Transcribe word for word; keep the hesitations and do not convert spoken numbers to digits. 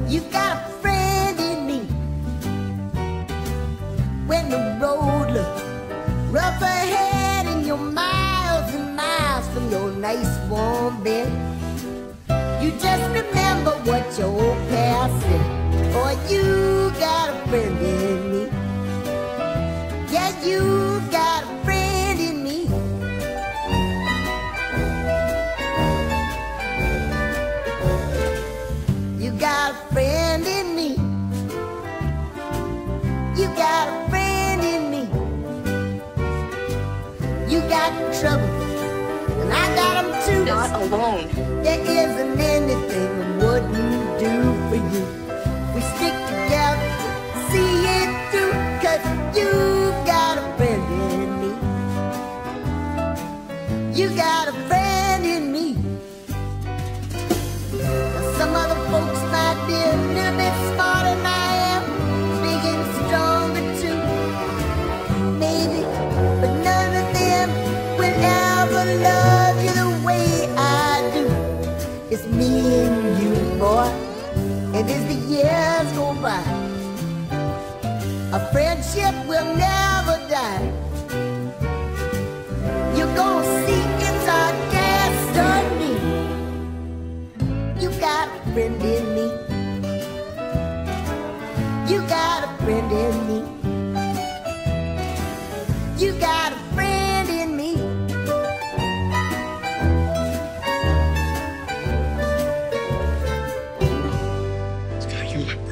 You got a friend in me. When the road looks rough ahead and you're miles and miles from your nice warm bed, you just remember what your old past said. Boy, you got a friend in me. Yeah, you got a friend in me. You got a friend in me. You got a friend in me. You got trouble, and I got them too. Not alone. There isn't anything I wouldn't do for you. We stick together, see it through, 'cause you got a friend in me. You got a friend in me. Now some other folks might be a little bit smarter than I am, big and stronger too, maybe, but none of them will ever love you the way I do. It's me and you, boy, and as the years go by, a friendship will never die. You're gonna see it's our destiny. You got a friend in me. You got a friend in me. You got a friend in me. Scott, you're my